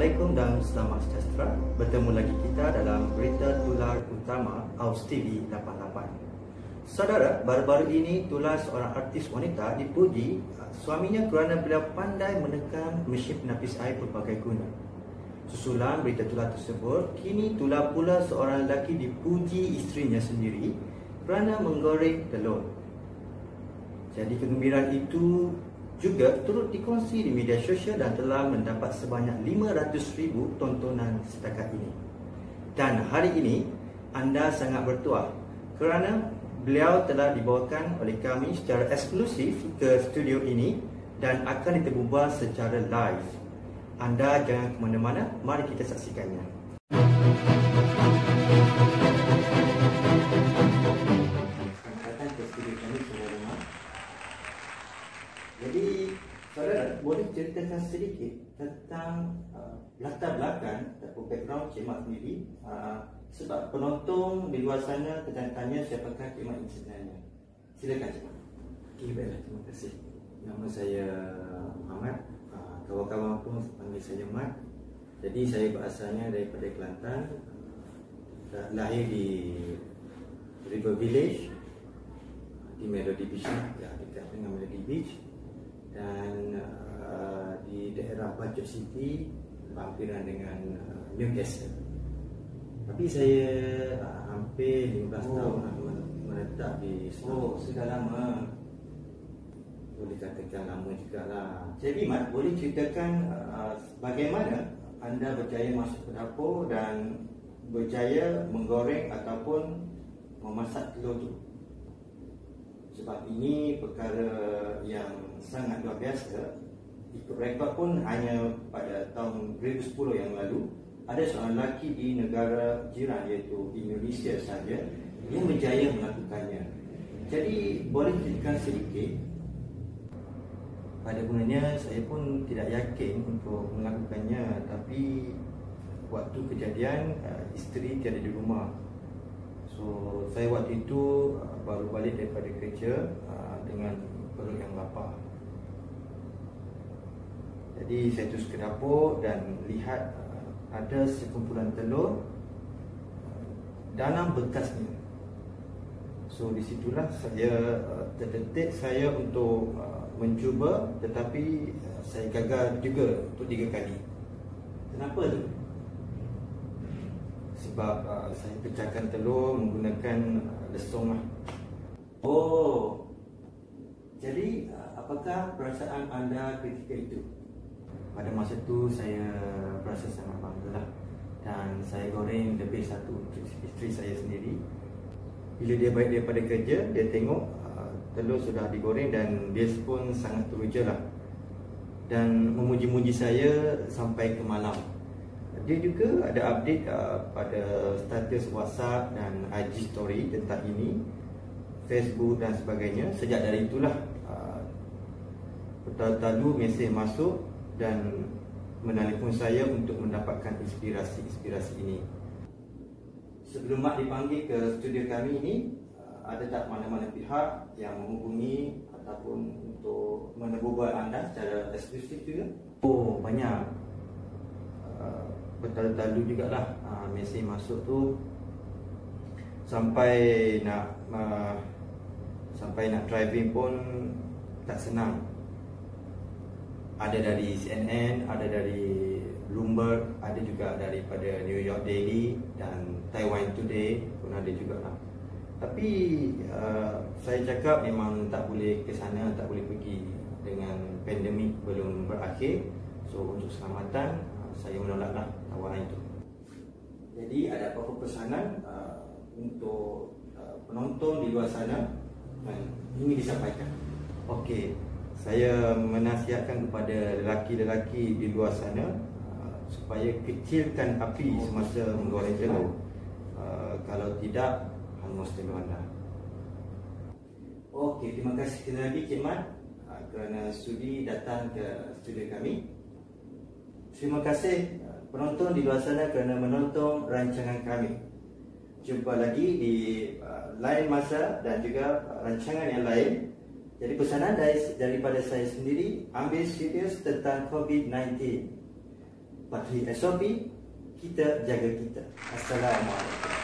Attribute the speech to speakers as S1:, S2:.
S1: Assalamualaikum dan selamat sejahtera. Bertemu lagi kita dalam berita tular utama Aus TV 88. Saudara, baru-baru ini tular seorang artis wanita dipuji suaminya kerana beliau pandai menekan mesin penapis air pelbagai guna. Susulan berita tular tersebut, kini tular pula seorang lelaki dipuji isterinya sendiri kerana menggoreng telur. Jadi kegembiraan itu juga turut dikongsi di media sosial dan telah mendapat sebanyak 500,000 tontonan setakat ini. Dan hari ini anda sangat bertuah kerana beliau telah dibawakan oleh kami secara eksklusif ke studio ini dan akan diterbubar secara live. Anda jangan ke mana-mana, mari kita saksikannya. Datang ke studio kami semua. Jadi, saudara boleh ceritakan sedikit tentang latar belakang ataupun background Cik Mat sendiri, sebab penonton di luar sana tanya siapakah Cik Mat ini sebenarnya. Silakan Cik Mat.
S2: Okay, baiklah, terima kasih. Nama saya Muhammad, kawan-kawan pun panggil saya Mat. Jadi saya berasalnya daripada Kelantan, lahir di River Village di Melody Beach, ya, dekat dengan Melody Beach. Dan di daerah Budget City, berhampiran dengan Newcastle. Tapi saya hampir 15 tahun menetap di Selangor.
S1: Sudah lama.
S2: Boleh katakan lama jugalah.
S1: Jadi Mat, boleh ceritakan bagaimana anda berjaya masuk ke dapur dan berjaya menggoreng ataupun memasak telur tu? Sebab ini perkara yang sangat luar biasa. Ikut rekod pun hanya pada tahun 2010 yang lalu, ada seorang lelaki di negara jiran iaitu Indonesia saja yang berjaya melakukannya. Jadi boleh ceritakan sedikit?
S2: Pada mulanya saya pun tidak yakin untuk melakukannya, tapi waktu kejadian isteri tiada di rumah. So saya waktu itu baru balik daripada kerja dengan perut yang lapar. Jadi saya terus ke dapur dan lihat ada sekumpulan telur dalam bekasnya. So disitulah saya terdetik saya untuk mencuba, tetapi saya gagal juga untuk 3 kali.
S1: Kenapa tu?
S2: Sebab saya pecahkan telur menggunakan lesung lah.
S1: Oh, jadi apakah perasaan anda ketika itu?
S2: Pada masa itu saya berasa sangat bangga lah. Dan saya goreng lebih satu untuk isteri saya sendiri. Bila dia balik daripada kerja, dia tengok telur sudah digoreng dan dia pun sangat teruja lah. Dan memuji-muji saya sampai ke malam. Dia juga ada update pada status WhatsApp dan IG story tentang ini, Facebook dan sebagainya. Sejak dari itulah bertalu-talu mesej masuk dan menelpon saya untuk mendapatkan inspirasi ini.
S1: Sebelum Mat dipanggil ke studio kami ini, ada tak mana-mana pihak yang menghubungi ataupun untuk menerbubal anda secara eksklusif juga?
S2: Oh, banyak. Bertalu-talu jugalah mesej masuk tu, sampai nak driving pun tak senang. Ada dari CNN, ada dari Bloomberg, ada juga daripada New York Daily dan Taiwan Today pun ada juga lah. Tapi saya cakap memang tak boleh ke sana, tak boleh pergi dengan pandemik belum berakhir. So untuk keselamatan saya menolaklah tawaran itu.
S1: Jadi ada apa-apa pesanan untuk penonton di luar sana yang ingin disampaikan?
S2: Okey, saya menasihatkan kepada lelaki-lelaki di luar sana supaya kecilkan api semasa menggoreng telur. Kalau tidak, hangus telur anda.
S1: Okey, terima kasih sekali lagi Cik Mat kerana sudi datang ke studio kami. Terima kasih penonton di luar sana kerana menonton rancangan kami. Jumpa lagi di lain masa dan juga rancangan yang lain. Jadi pesanan daripada saya sendiri, ambil serius tentang COVID-19. patuhi SOP, kita jaga kita. Assalamualaikum.